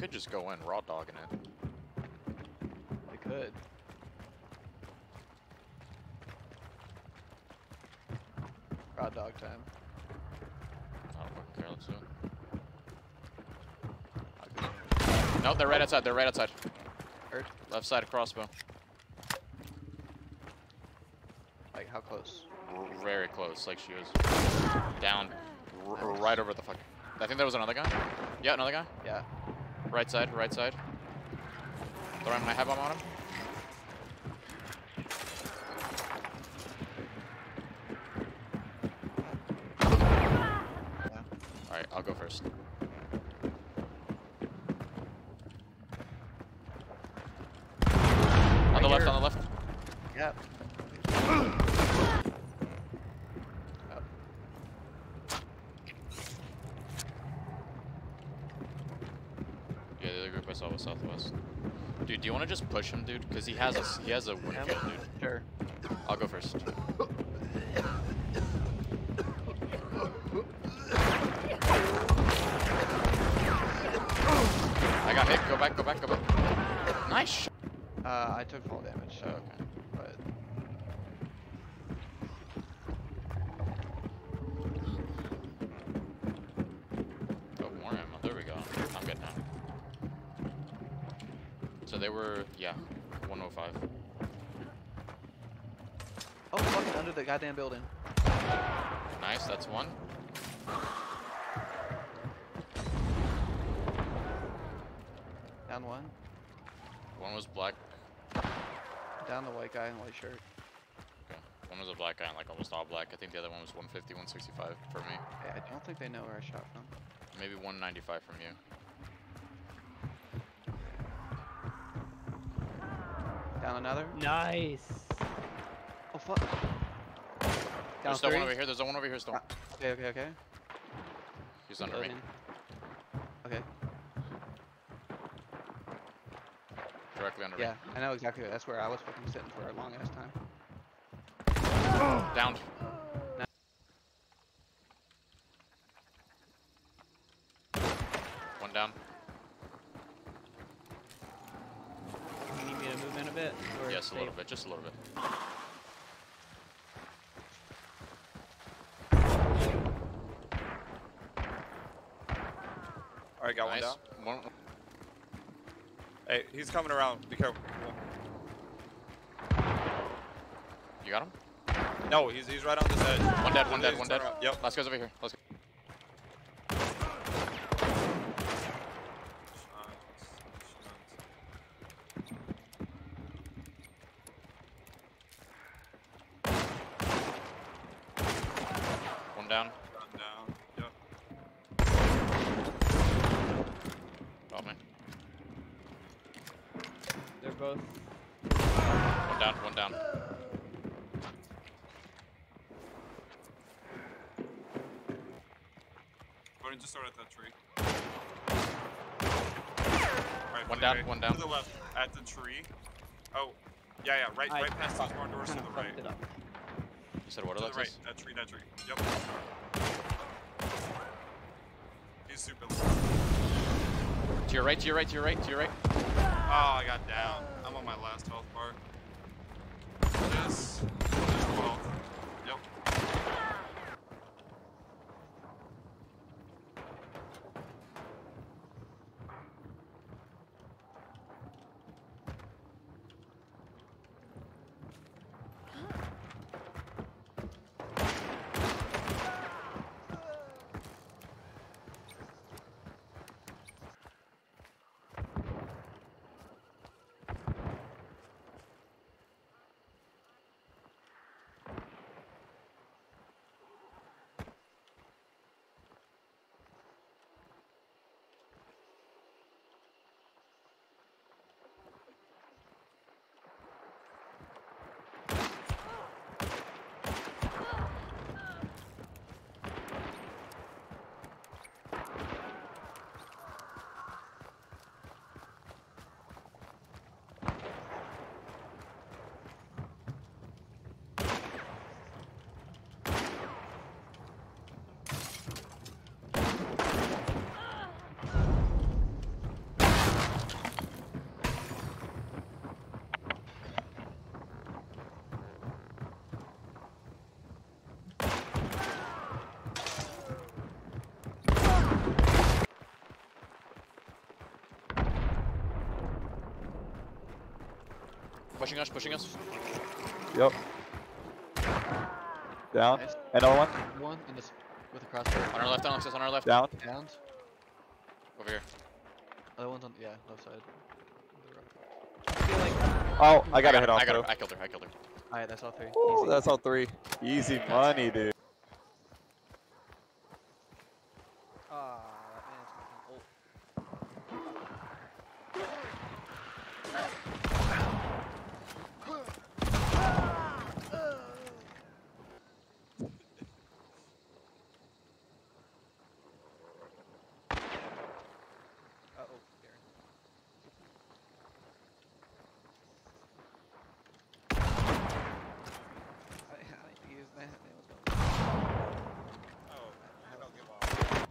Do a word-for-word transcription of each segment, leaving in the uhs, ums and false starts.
could just go in raw dogging it. They could. Raw dog time. I don't fucking care. Let's do it. No, they're right outside. They're right outside. Hurt. Left side of crossbow. Like how close? R very close. Like she was down, r right over the fuck. I think there was another guy. Yeah, another guy. Yeah. Right side. Right side. Throwing my head bomb on him. Yeah. All right, I'll go first. On the left. On the left. Yep. Yeah, the other group I saw was southwest. Dude, do you want to just push him, dude? Because he has a he has a win kill, dude. Sure. I'll go first. I got hit. Go back. Go back. Go back. Nice shot. Uh, I took fall damage. So, Oh, okay. but Oh, more ammo. There we go. I'm good now. So they were, yeah, one oh five. oh, fucking under the goddamn building. Nice, that's one. Down one. One was black. Down the white guy in the white shirt. Okay. One was a black guy and like almost all black. I think the other one was one fifty, one sixty-five for me. Yeah, I don't think they know where I shot from. Maybe one ninety-five from you. Down another. Nice. Oh fuck. Down There's still three. one over here. There's one over here still. Ah, okay, okay, okay. He's under me. Loading. Okay. Directly under Yeah, me. I know exactly. That's where I was fucking sitting for a long ass time. Downed. One down. You need me to move in a bit? Or Yes, a stay? little bit. Just a little bit. Alright, got Nice. one down. One, Hey, he's coming around. Be careful. you got him? No, he's he's right on this edge. One dead, one dead, He's one turn dead. around. Yep. Last guy's over here. Let's go. One down. Run down. Yep. Got me. They're both. One down, one down. Go ahead and just start at that tree. Right, One Felipe, down, one down. To the left, at the tree. Oh, yeah, yeah, right, I right past those barn doors to kinda the fucked right. it up. You said what, To the Alexis? right, that tree, that tree. Yep. He's super low. To your right, to your right, to your right, to your right. Oh, I got down. I'm on my last health bar. Yes. twelve. Yep. Pushing us, pushing us. Yep. Down. Nice. Another one. One in this with a crossbow. On our left, Alex, on our left. Down. Downed. Over here. Other one's on yeah left side. I feel like Oh, I got a I hit got off her, I got too. her, I killed her, I killed her. Alright, that's all three. Ooh, Easy. that's all three. Easy money, dude. Ah, that man's fucking old. Uh-oh, Darren. I, I need to use that. Man, what's going on? Oh, I don't give off.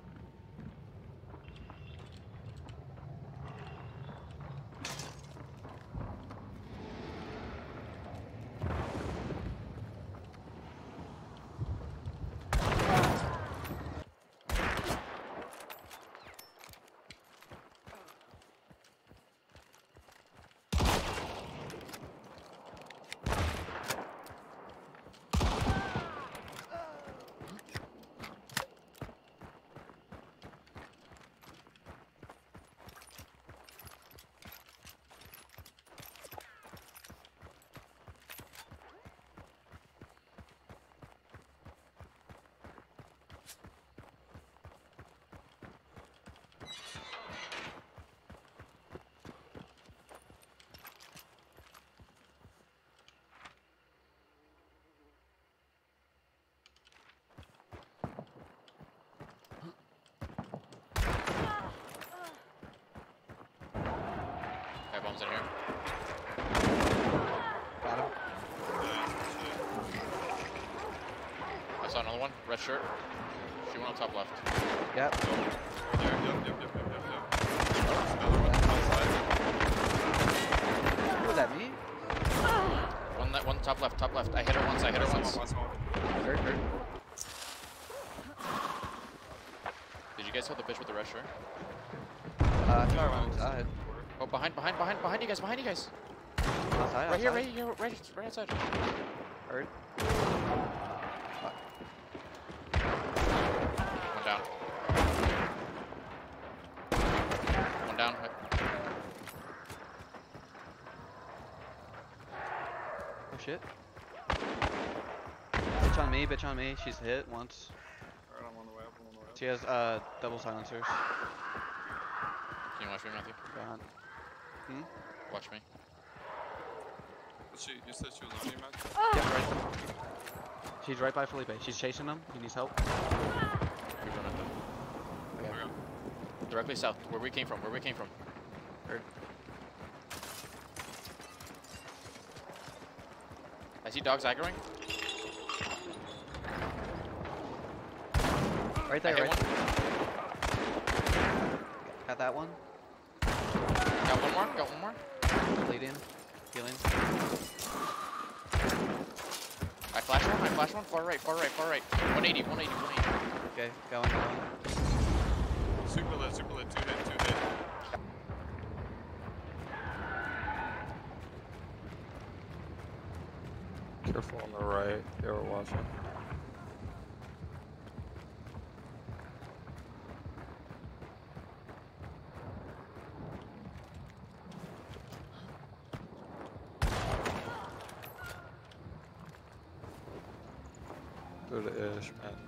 Okay, bombs in here. Got him. I saw another one, red shirt. She went on top left. Yep. There, yep, yep, yep, yep, yep, yep. Another one outside. Was that me? One that one top left, top left. I hit her once, I hit her once. Last one. Hurt, hurt. Did you guys hold the bitch with the red shirt? Uh, I think we're on outside. Oh, behind, behind, behind, behind you guys, behind you guys. Outside, Right here, outside. right here, right, right outside. Hurt. One down. One down. Oh shit. Bitch on me, bitch on me. She's hit once. Alright, I'm on the way up, I'm on the way up. She has uh double silencers. Can you watch me, Matthew? Gone. Hmm? Watch me. She, you said she was on you, Matt? Yep, right. She's right by Felipe. She's chasing him. He needs help. We're running them. Okay. Okay. Directly south, where we came from, where we came from. Hurt. I see dogs aggroing. Right I there, hit right. one. Got that one. Got one more, got one more. Bleeding. Healing. I flash one, I flash one. Far right, far right, far right. one eighty, one eighty, one eighty. Okay, going, going. Super lit, super lit, two hit, two hit. Careful on the right. They were watching. Go to Ish, man.